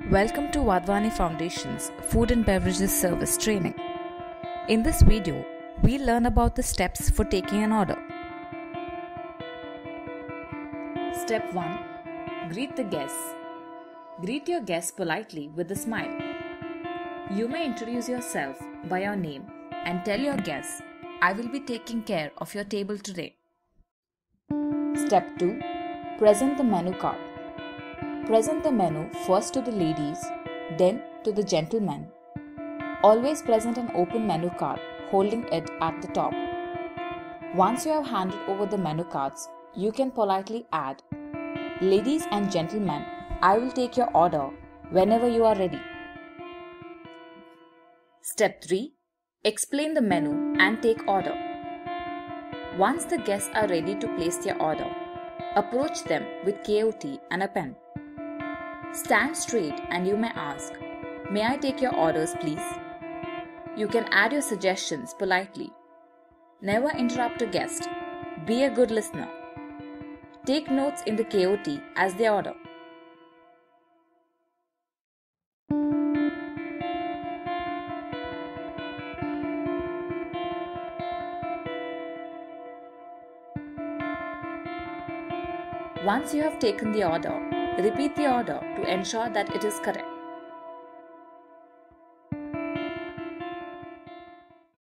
Welcome to Vadvani Foundation's Food and Beverages Service Training. In this video, we'll learn about the steps for taking an order. Step 1. Greet the guests. Greet your guests politely with a smile. You may introduce yourself by your name and tell your guests, "I will be taking care of your table today." Step 2. Present the menu card. Present the menu first to the ladies, then to the gentlemen. Always present an open menu card, holding it at the top. Once you have handed over the menu cards, you can politely add, "Ladies and gentlemen, I will take your order whenever you are ready." Step 3. Explain the menu and take order. Once the guests are ready to place their order, approach them with KOT and a pen. Stand straight and you may ask, "May I take your orders, please?" You can add your suggestions politely. Never interrupt a guest. Be a good listener. Take notes in the KOT as they order. Once you have taken the order, repeat the order to ensure that it is correct.